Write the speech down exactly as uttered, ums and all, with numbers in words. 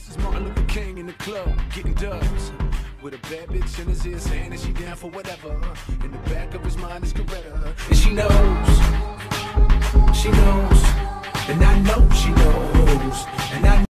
This is Martin Luther King in the club, getting dubs. With a bad bitch in his ear saying that she down for whatever. In the back of his mind is Coretta. And she knows, she knows, and I know she knows, and I